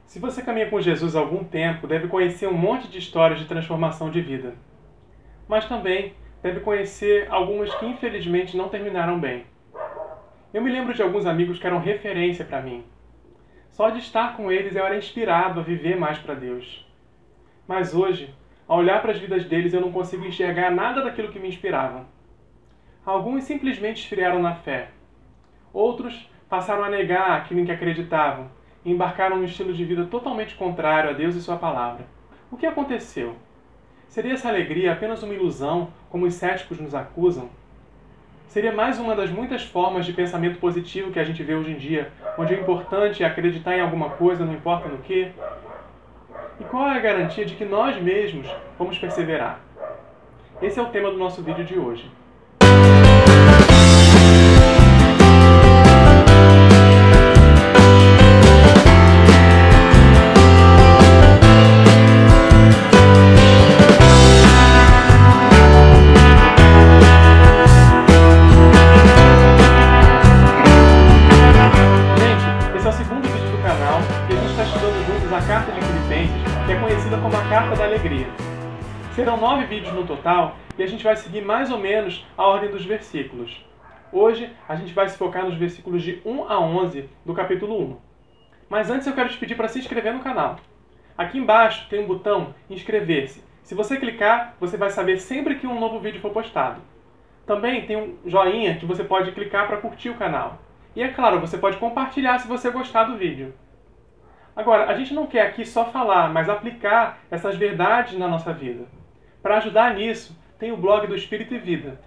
Se você caminha com Jesus há algum tempo, deve conhecer um monte de histórias de transformação de vida. Mas também deve conhecer algumas que infelizmente não terminaram bem. Eu me lembro de alguns amigos que eram referência para mim. Só de estar com eles eu era inspirado a viver mais para Deus. Mas hoje, ao olhar para as vidas deles, eu não consigo enxergar nada daquilo que me inspirava. Alguns simplesmente esfriaram na fé. Outros passaram a negar aquilo em que acreditavam e embarcaram num estilo de vida totalmente contrário a Deus e sua palavra. O que aconteceu? Seria essa alegria apenas uma ilusão, como os céticos nos acusam? Seria mais uma das muitas formas de pensamento positivo que a gente vê hoje em dia, onde o importante é acreditar em alguma coisa, não importa no que? E qual é a garantia de que nós mesmos vamos perseverar? Esse é o tema do nosso vídeo de hoje. A Carta de Filipenses, que é conhecida como a Carta da Alegria. Serão 9 vídeos no total e a gente vai seguir mais ou menos a ordem dos versículos. Hoje a gente vai se focar nos versículos de 1 a 11 do capítulo 1. Mas antes eu quero te pedir para se inscrever no canal. Aqui embaixo tem um botão inscrever-se. Se você clicar, você vai saber sempre que um novo vídeo for postado. Também tem um joinha que você pode clicar para curtir o canal. E é claro, você pode compartilhar se você gostar do vídeo. Agora, a gente não quer aqui só falar, mas aplicar essas verdades na nossa vida. Para ajudar nisso, tem o blog do Espírito e Vida,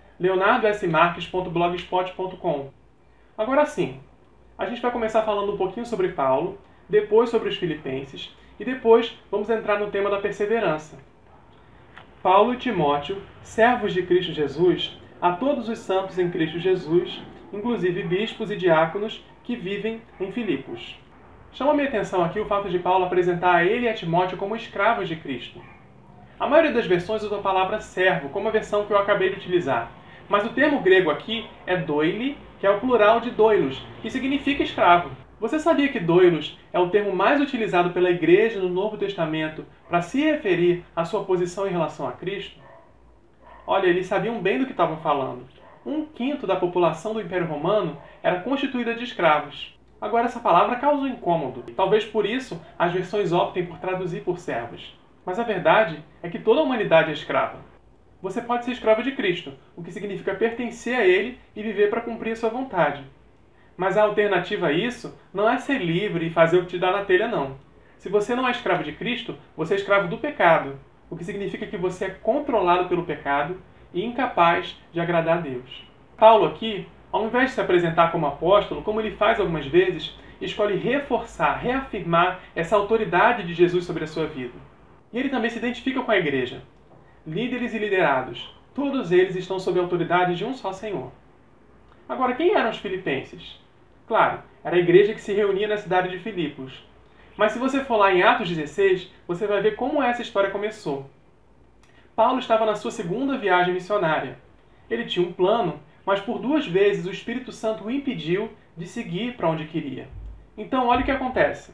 leonardosmarques.blogspot.com. Agora sim, a gente vai começar falando um pouquinho sobre Paulo, depois sobre os Filipenses, e depois vamos entrar no tema da perseverança. Paulo e Timóteo, servos de Cristo Jesus, a todos os santos em Cristo Jesus, inclusive bispos e diáconos que vivem em Filipos. Chama minha atenção aqui o fato de Paulo apresentar a ele e a Timóteo como escravos de Cristo. A maioria das versões usa a palavra servo, como a versão que eu acabei de utilizar. Mas o termo grego aqui é doili, que é o plural de doilos, que significa escravo. Você sabia que doilos é o termo mais utilizado pela igreja no Novo Testamento para se referir à sua posição em relação a Cristo? Olha, eles sabiam bem do que estavam falando. 1/5 da população do Império Romano era constituída de escravos. Agora, essa palavra causa um incômodo. Talvez por isso as versões optem por traduzir por servos. Mas a verdade é que toda a humanidade é escrava. Você pode ser escravo de Cristo, o que significa pertencer a Ele e viver para cumprir a sua vontade. Mas a alternativa a isso não é ser livre e fazer o que te dá na telha, não. Se você não é escravo de Cristo, você é escravo do pecado, o que significa que você é controlado pelo pecado e incapaz de agradar a Deus. Paulo aqui, ao invés de se apresentar como apóstolo, como ele faz algumas vezes, escolhe reforçar, reafirmar essa autoridade de Jesus sobre a sua vida. E ele também se identifica com a igreja. Líderes e liderados, todos eles estão sob a autoridade de um só Senhor. Agora, quem eram os filipenses? Claro, era a igreja que se reunia na cidade de Filipos. Mas se você for lá em Atos 16, você vai ver como essa história começou. Paulo estava na sua segunda viagem missionária. Ele tinha um plano, mas por 2 vezes o Espírito Santo o impediu de seguir para onde queria. Então, olha o que acontece.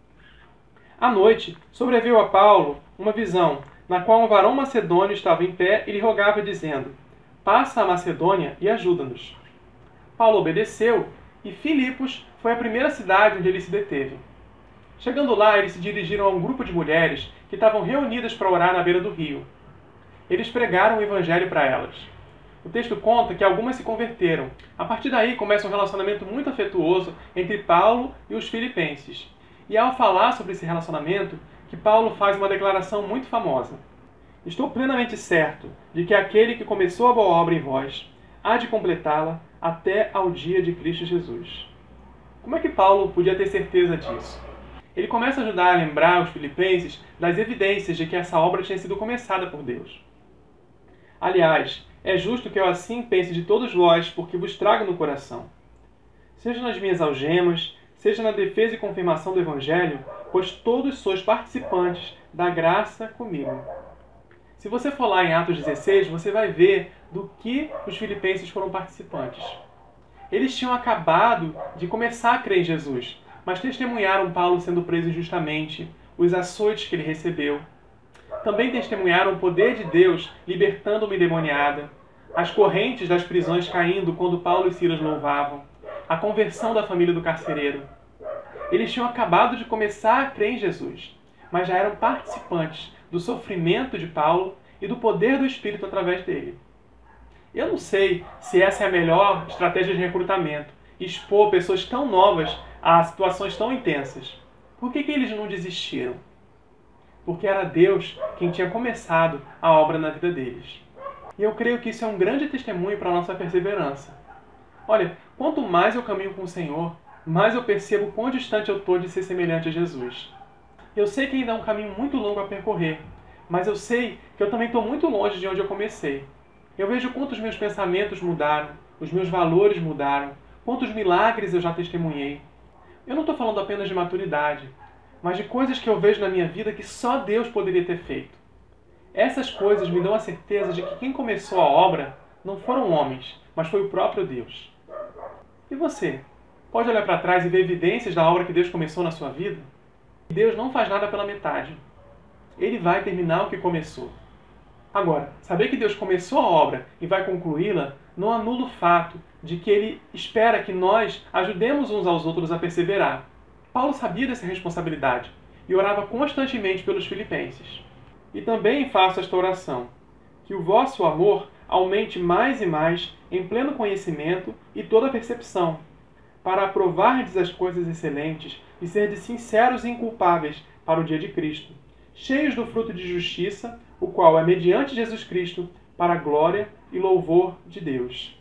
À noite, sobreveio a Paulo uma visão, na qual um varão macedônio estava em pé e lhe rogava, dizendo: "Passa a Macedônia e ajuda-nos." Paulo obedeceu e Filipos foi a primeira cidade onde ele se deteve. Chegando lá, eles se dirigiram a um grupo de mulheres que estavam reunidas para orar na beira do rio. Eles pregaram o evangelho para elas. O texto conta que algumas se converteram. A partir daí começa um relacionamento muito afetuoso entre Paulo e os filipenses. E é ao falar sobre esse relacionamento que Paulo faz uma declaração muito famosa. "Estou plenamente certo de que aquele que começou a boa obra em vós há de completá-la até ao dia de Cristo Jesus." Como é que Paulo podia ter certeza disso? Ele começa a ajudar a lembrar os filipenses das evidências de que essa obra tinha sido começada por Deus. "Aliás, é justo que eu assim pense de todos vós, porque vos trago no coração. Seja nas minhas algemas, seja na defesa e confirmação do Evangelho, pois todos sois participantes da graça comigo." Se você for lá em Atos 16, você vai ver do que os filipenses foram participantes. Eles tinham acabado de começar a crer em Jesus. mas testemunharam Paulo sendo preso injustamente, os açoites que ele recebeu. Também testemunharam o poder de Deus libertando uma endemoniada, as correntes das prisões caindo quando Paulo e Silas louvavam, a conversão da família do carcereiro. Eles tinham acabado de começar a crer em Jesus, mas já eram participantes do sofrimento de Paulo e do poder do Espírito através dele. Eu não sei se essa é a melhor estratégia de recrutamento, expor pessoas tão novas a situações tão intensas. Por que eles não desistiram? Porque era Deus quem tinha começado a obra na vida deles. E eu creio que isso é um grande testemunho para a nossa perseverança. Olha, quanto mais eu caminho com o Senhor, mais eu percebo quão distante eu estou de ser semelhante a Jesus. Eu sei que ainda é um caminho muito longo a percorrer, mas eu sei que eu também estou muito longe de onde eu comecei. Eu vejo quantos meus pensamentos mudaram, os meus valores mudaram, quantos milagres eu já testemunhei. Eu não estou falando apenas de maturidade, mas de coisas que eu vejo na minha vida que só Deus poderia ter feito. Essas coisas me dão a certeza de que quem começou a obra não foram homens, mas foi o próprio Deus. E você? Pode olhar para trás e ver evidências da obra que Deus começou na sua vida? Deus não faz nada pela metade. Ele vai terminar o que começou. Agora, saber que Deus começou a obra e vai concluí-la não anula o fato de que Ele espera que nós ajudemos uns aos outros a perseverar. Paulo sabia dessa responsabilidade e orava constantemente pelos filipenses. E também faço esta oração: que o vosso amor aumente mais e mais em pleno conhecimento e toda percepção, para aprovardes as coisas excelentes e serdes sinceros e inculpáveis para o dia de Cristo, cheios do fruto de justiça, o qual é mediante Jesus Cristo, para a glória e louvor de Deus.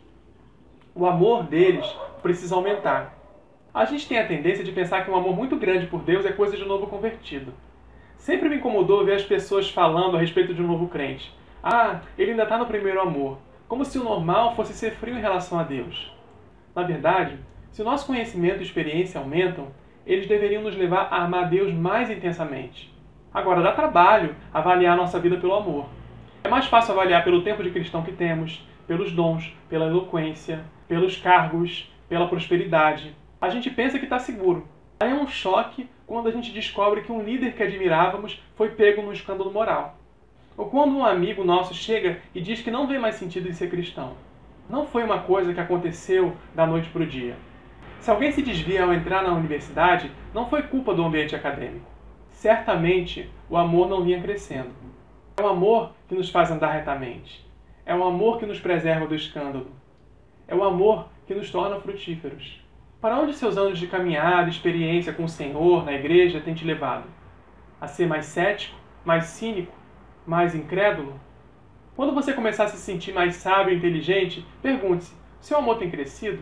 O amor deles precisa aumentar. A gente tem a tendência de pensar que um amor muito grande por Deus é coisa de novo convertido. Sempre me incomodou ver as pessoas falando a respeito de um novo crente. Ah, ele ainda está no primeiro amor. Como se o normal fosse ser frio em relação a Deus. Na verdade, se o nosso conhecimento e experiência aumentam, eles deveriam nos levar a amar Deus mais intensamente. Agora, dá trabalho avaliar a nossa vida pelo amor. É mais fácil avaliar pelo tempo de cristão que temos, pelos dons, pela eloquência, pelos cargos, pela prosperidade. A gente pensa que está seguro. Aí é um choque quando a gente descobre que um líder que admirávamos foi pego num escândalo moral. Ou quando um amigo nosso chega e diz que não vê mais sentido em ser cristão. Não foi uma coisa que aconteceu da noite para o dia. Se alguém se desvia ao entrar na universidade, não foi culpa do ambiente acadêmico. Certamente o amor não vinha crescendo. É o amor que nos faz andar retamente. É o amor que nos preserva do escândalo. É o amor que nos torna frutíferos. Para onde seus anos de caminhada, experiência com o Senhor, na igreja, têm te levado? A ser mais cético, mais cínico, mais incrédulo? Quando você começar a se sentir mais sábio e inteligente, pergunte-se: seu amor tem crescido?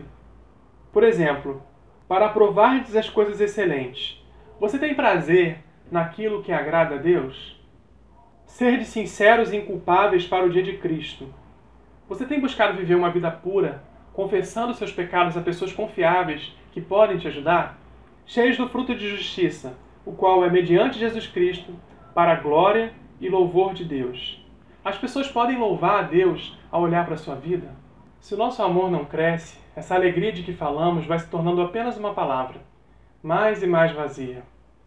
Por exemplo, para aprovardes as coisas excelentes, você tem prazer naquilo que agrada a Deus? Serdes sinceros e inculpáveis para o dia de Cristo. Você tem buscado viver uma vida pura, confessando seus pecados a pessoas confiáveis que podem te ajudar? Cheios do fruto de justiça, o qual é mediante Jesus Cristo, para a glória e louvor de Deus. As pessoas podem louvar a Deus ao olhar para a sua vida? Se o nosso amor não cresce, essa alegria de que falamos vai se tornando apenas uma palavra, mais e mais vazia.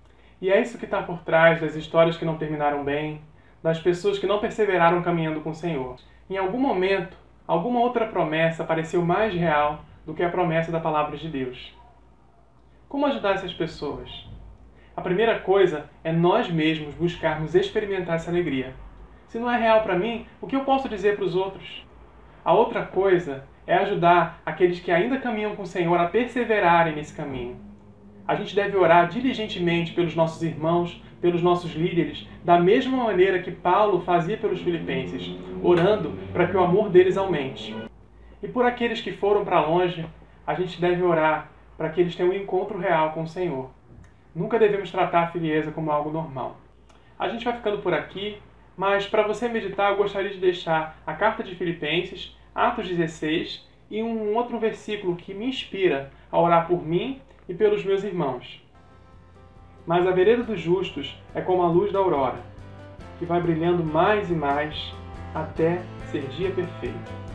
E é isso que está por trás das histórias que não terminaram bem, das pessoas que não perseveraram caminhando com o Senhor. Em algum momento, alguma outra promessa pareceu mais real do que a promessa da palavra de Deus. Como ajudar essas pessoas? A primeira coisa é nós mesmos buscarmos experimentar essa alegria. Se não é real para mim, o que eu posso dizer para os outros? A outra coisa é ajudar aqueles que ainda caminham com o Senhor a perseverarem nesse caminho. A gente deve orar diligentemente pelos nossos irmãos, pelos nossos líderes, da mesma maneira que Paulo fazia pelos filipenses, orando para que o amor deles aumente. E por aqueles que foram para longe, a gente deve orar para que eles tenham um encontro real com o Senhor. Nunca devemos tratar a frieza como algo normal. A gente vai ficando por aqui, mas para você meditar eu gostaria de deixar a carta de Filipenses, Atos 16, e um outro versículo que me inspira a orar por mim e pelos meus irmãos. Mas a vereda dos justos é como a luz da aurora, que vai brilhando mais e mais até ser dia perfeito.